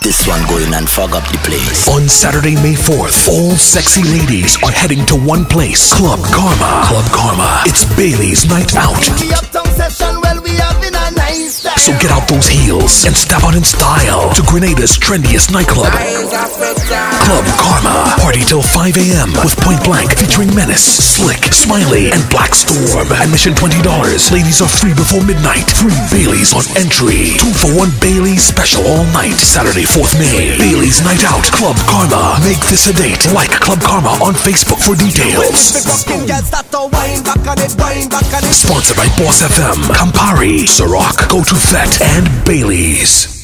this one going and fog up the place. On Saturday, May 4th, all sexy ladies are heading to one place. Club Karma. Club Karma. It's Bailey's Night Out. So get out those heels and step out in style to Grenada's trendiest nightclub. Club Karma. Party till 5 a.m. with Point Blank featuring Menace, Slick, Smiley, and Black Storm. Admission $20. Ladies are free before midnight. Free Bailey's on entry. 2 for 1 Bailey's special all night. Saturday, 4th May. Bailey's Night Out. Club Karma. Make this a date. Like Club Karma on Facebook for details. Sponsored by Boss FM, Campari, Ciroc, Go to Fet, and Bailey's.